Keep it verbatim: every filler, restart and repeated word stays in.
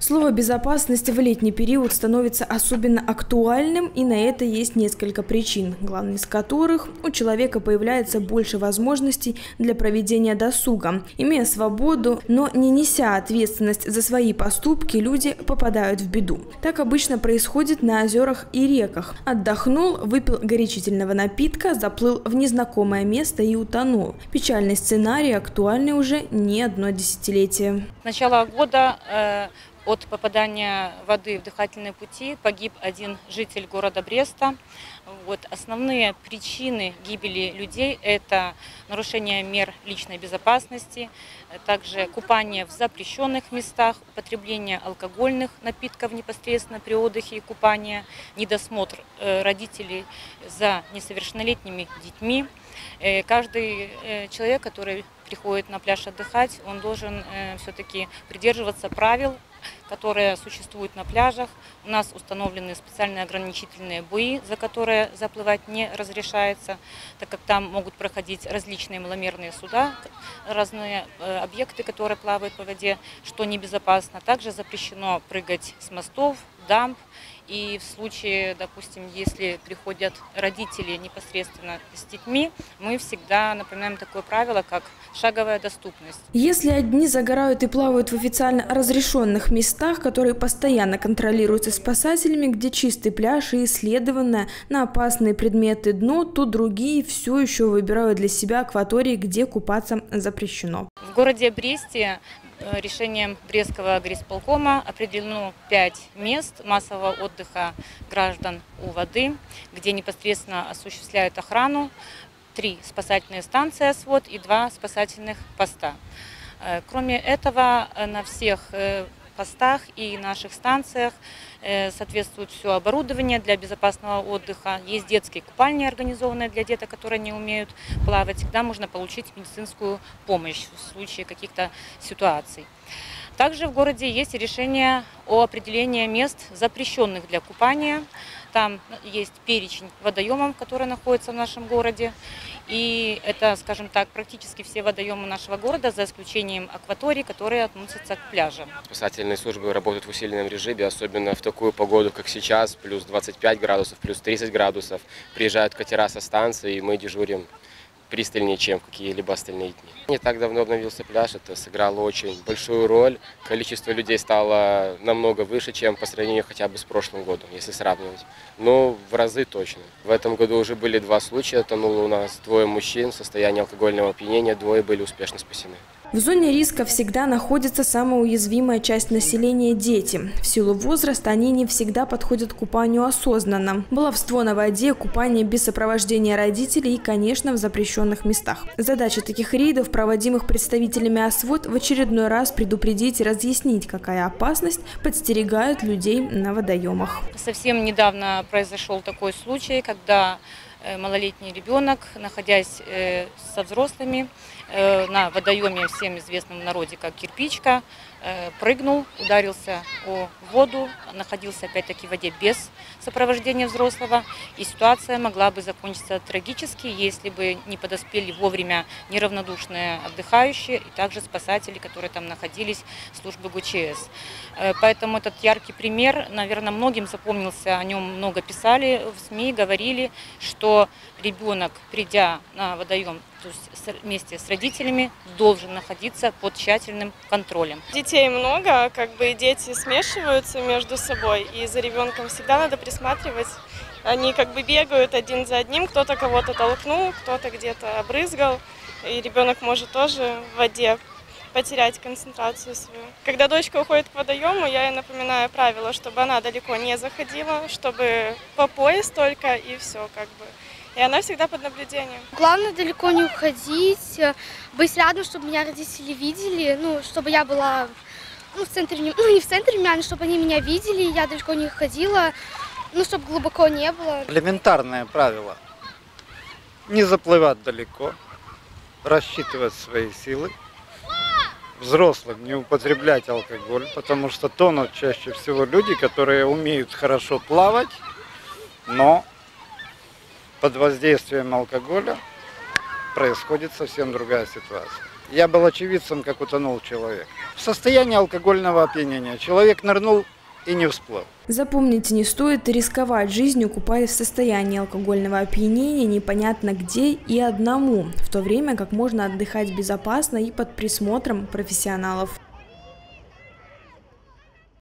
Слово «безопасность» в летний период становится особенно актуальным, и на это есть несколько причин, главной из которых – у человека появляется больше возможностей для проведения досуга. Имея свободу, но не неся ответственность за свои поступки, люди попадают в беду. Так обычно происходит на озерах и реках. Отдохнул, выпил горячительного напитка, заплыл в незнакомое место и утонул. Печальный сценарий, актуальный уже не одно десятилетие. С начала года э От попадания воды в дыхательные пути погиб один житель города Бреста. Вот. Основные причины гибели людей – это нарушение мер личной безопасности, также купание в запрещенных местах, употребление алкогольных напитков непосредственно при отдыхе и купании, недосмотр родителей за несовершеннолетними детьми. Каждый человек, который приходит на пляж отдыхать, он должен все-таки придерживаться правил, которые существуют на пляжах. У нас установлены специальные ограничительные буи, за которые заплывать не разрешается, так как там могут проходить различные маломерные суда, разные объекты, которые плавают по воде, что небезопасно. Также запрещено прыгать с мостов, дамб. И в случае, допустим, если приходят родители непосредственно с детьми, мы всегда напоминаем такое правило, как шаговая доступность. Если одни загорают и плавают в официально разрешенных местах, которые постоянно контролируются спасателями, где чистый пляж и исследованное на опасные предметы дно, то другие все еще выбирают для себя акватории, где купаться запрещено. В городе Бресте решением Брестского горисполкома определено пять мест массового отдыха граждан у воды, где непосредственно осуществляют охрану, три спасательные станции «Освод» и два спасательных поста. Кроме этого, на всех постах и наших станциях соответствует все оборудование для безопасного отдыха. Есть детские купальни, организованные для деток, которые не умеют плавать. Всегда можно получить медицинскую помощь в случае каких-то ситуаций. Также в городе есть решение о определении мест, запрещенных для купания. Там есть перечень водоемов, которые находятся в нашем городе. И это, скажем так, практически все водоемы нашего города, за исключением акваторий, которые относятся к пляжам. Спасательные службы работают в усиленном режиме, особенно в такую погоду, как сейчас, плюс двадцать пять градусов, плюс тридцать градусов. Приезжают катера со станции, и мы дежурим пристальнее, чем в какие-либо остальные дни. Не так давно обновился пляж, это сыграло очень большую роль. Количество людей стало намного выше, чем по сравнению хотя бы с прошлым годом, если сравнивать. Но в разы точно. В этом году уже были два случая, тонуло у нас двое мужчин в состоянии алкогольного опьянения, двое были успешно спасены. В зоне риска всегда находится самая уязвимая часть населения – дети. В силу возраста они не всегда подходят к купанию осознанно. Баловство на воде, купание без сопровождения родителей и, конечно, в запрещенных местах. Задача таких рейдов, проводимых представителями «Освод», в очередной раз предупредить и разъяснить, какая опасность подстерегает людей на водоемах. Совсем недавно произошел такой случай, когда малолетний ребенок, находясь со взрослыми на водоеме, всем известном в народе как Кирпичка, прыгнул, ударился о воду, находился опять-таки в воде без сопровождения взрослого, и ситуация могла бы закончиться трагически, если бы не подоспели вовремя неравнодушные отдыхающие и также спасатели, которые там находились, службы ГУЧС. Поэтому этот яркий пример, наверное, многим запомнился, о нем много писали в СМИ, говорили, что ребенок, придя на водоем, то есть вместе с родителями, должен находиться под тщательным контролем. Детей много, как бы дети смешиваются между собой, и за ребенком всегда надо присматривать. Они как бы бегают один за одним, кто-то кого-то толкнул, кто-то где-то обрызгал, и ребенок может тоже в воде потерять концентрацию свою. Когда дочка уходит к водоему, я ей напоминаю правила, чтобы она далеко не заходила, чтобы по пояс только и все как бы. И она всегда под наблюдением. Главное далеко не уходить, быть рядом, чтобы меня родители видели, ну, чтобы я была ну, в центре, ну, не в центре внимания, но чтобы они меня видели, я далеко не ходила, ну, чтобы глубоко не было. Элементарное правило. Не заплывать далеко, рассчитывать свои силы. Взрослым не употреблять алкоголь, потому что тонут чаще всего люди, которые умеют хорошо плавать, но под воздействием алкоголя происходит совсем другая ситуация. Я был очевидцем, как утонул человек. В состоянии алкогольного опьянения человек нырнул и не всплыл. Запомните, не стоит рисковать жизнью, купаясь в состоянии алкогольного опьянения непонятно где и одному, в то время как можно отдыхать безопасно и под присмотром профессионалов.